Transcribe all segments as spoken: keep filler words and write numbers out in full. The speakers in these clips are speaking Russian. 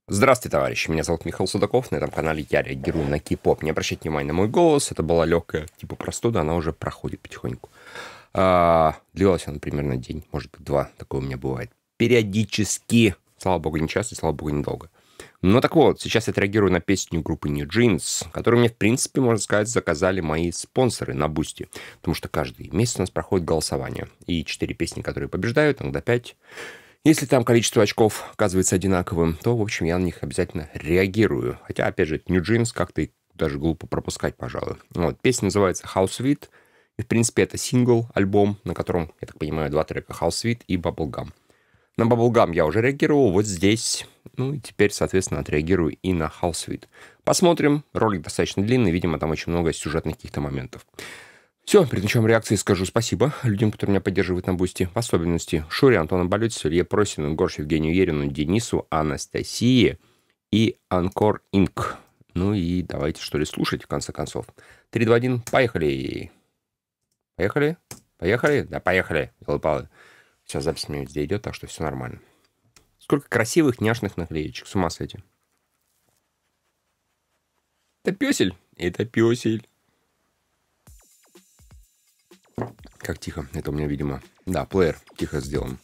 Здравствуйте, товарищи. Меня зовут Михаил Судаков. На этом канале я реагирую на кей-поп. Не обращайте внимания на мой голос. Это была легкая типа простуда. Она уже проходит потихоньку. А, длилась она примерно день, может быть, два. Такое у меня бывает. Периодически. Слава богу, не часто, слава богу, недолго. Ну так вот, сейчас я отреагирую на песню группы New Jeans, которую мне, в принципе, можно сказать, заказали мои спонсоры на Бусти. Потому что каждый месяц у нас проходит голосование. И четыре песни, которые побеждают, иногда пять. Если там количество очков оказывается одинаковым, то, в общем, я на них обязательно реагирую. Хотя, опять же, New Jeans как-то даже глупо пропускать, пожалуй. Вот. Песня называется House Sweet. И, в принципе, это сингл, альбом, на котором, я так понимаю, два трека House Sweet и Bubblegum. На Bubblegum я уже реагировал, вот здесь. Ну и теперь, соответственно, отреагирую и на House Sweet. Посмотрим. Ролик достаточно длинный, видимо, там очень много сюжетных каких-то моментов. Все, перед началом реакции скажу спасибо людям, которые меня поддерживают на Бусти. В особенности Шуре, Антону Болютису, Илье Просину, Горшу, Евгению Ерину, Денису, Анастасии и Анкор Инк. Ну и давайте, что ли, слушать, в конце концов. три, два, один, поехали. Поехали? Поехали? Да, поехали. Елы-палы. Сейчас запись у меня везде идет, так что все нормально. Сколько красивых няшных наклеечек. С ума сойти. Это пёсель. Это пёсель. Как тихо. Это у меня, видимо... Да, плеер тихо сделан.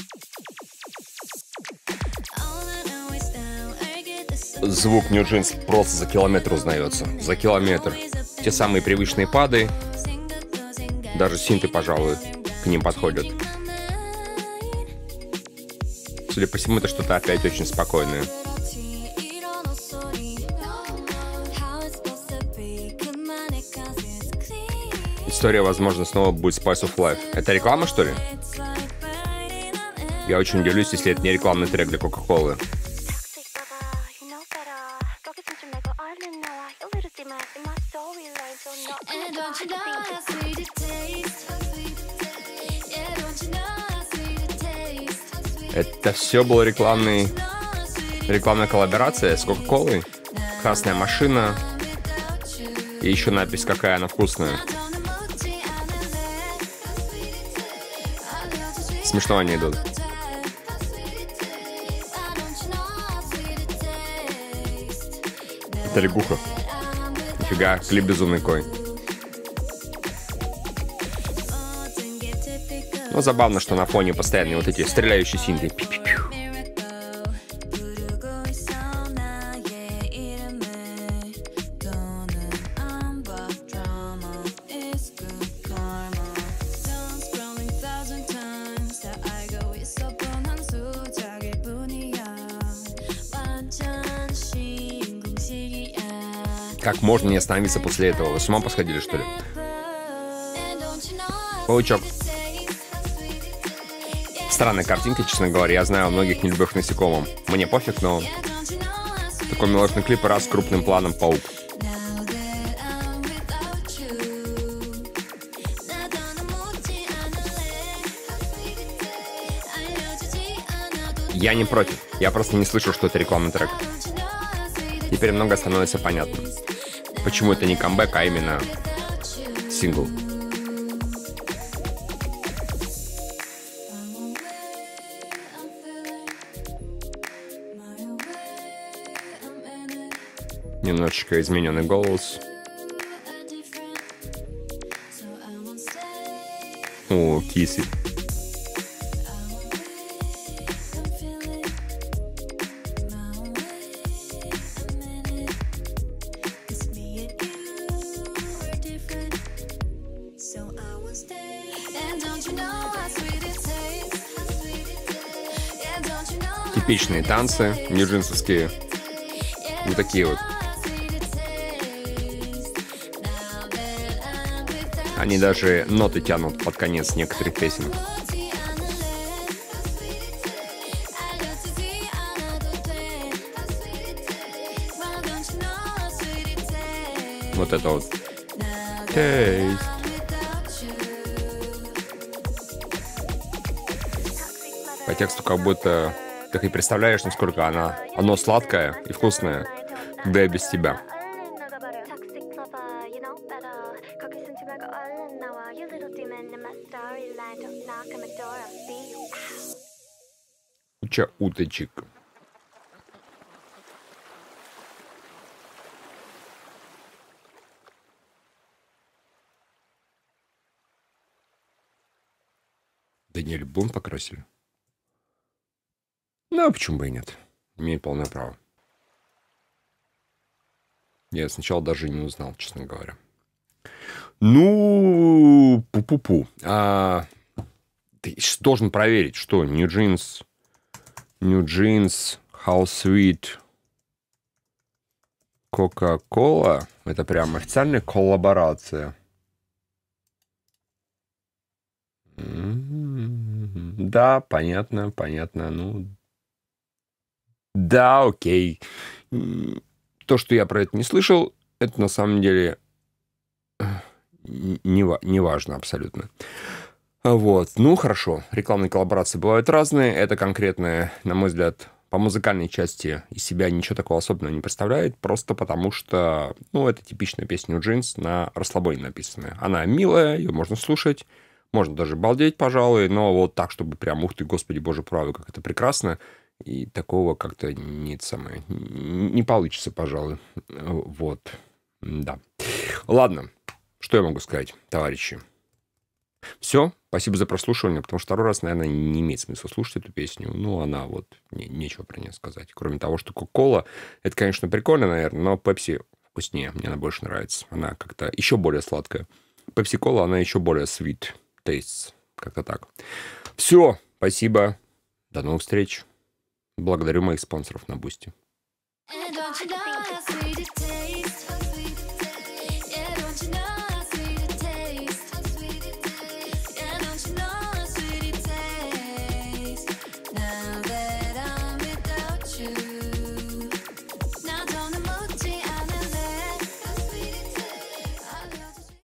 Звук New Jeans просто за километр узнается. За километр. Те самые привычные пады. Даже синты, пожалуй, к ним подходят. Судя по всему, это что-то опять очень спокойное. История, возможно, снова будет Spice of Life. Это реклама, что ли? Я очень удивлюсь, если это не рекламный трек для Кока-Колы. Это все была рекламный... рекламная коллаборация с Кока-Колой. Красная машина. И еще надпись, какая она вкусная. Смешно они идут. Это лягуха. Нифига, клип безумный кой. Ну, забавно, что на фоне постоянные вот эти стреляющие синты. Как можно не остановиться после этого? Вы с ума посходили, что ли? Паучок. Странная картинка, честно говоря. Я знаю о многих нелюбивых насекомым. Мне пофиг, но... Такой мелодичный клип, раз с крупным планом паук. Я не против. Я просто не слышал, что это рекламный трек. Теперь много становится понятно. Почему это не камбэк, а именно сингл. Немножечко измененный голос. О, кисы. Типичные танцы, нью-джинсовские. Вот такие вот. Они даже ноты тянут под конец некоторых песен. Вот это вот. Taste. По тексту как будто ты и представляешь, насколько она, оно сладкое и вкусное, когда я без тебя. Куча уточек. Или блонд покрасили. Ну, а почему бы и нет? Имеет полное право. Я сначала даже не узнал, честно говоря. Ну, пу-пу-пу. А, ты должен проверить, что New Jeans, New Jeans, How Sweet, Coca-Cola. Это прям официальная коллаборация. Да, понятно, понятно. Ну, да, окей. То, что я про это не слышал, это на самом деле не, не важно абсолютно. Вот. Ну, хорошо. Рекламные коллаборации бывают разные. Это конкретно, на мой взгляд, по музыкальной части из себя ничего такого особенного не представляет, просто потому что, ну, это типичная песня New Jeans на расслабоне написанная. Она милая, ее можно слушать, можно даже балдеть, пожалуй, но вот так, чтобы прям, ух ты, господи, боже правый, как это прекрасно, и такого как-то не, самое, не получится, пожалуй. Вот. Да. Ладно. Что я могу сказать, товарищи? Все. Спасибо за прослушивание, потому что второй раз, наверное, не имеет смысла слушать эту песню. Ну, она вот... Не, нечего про нее сказать. Кроме того, что Кока-Кола, это, конечно, прикольно, наверное, но Пепси вкуснее. Мне она больше нравится. Она как-то еще более сладкая. Пепси-кола, она еще более sweet tastes. Как-то так. Все. Спасибо. До новых встреч. Благодарю моих спонсоров на Бусти.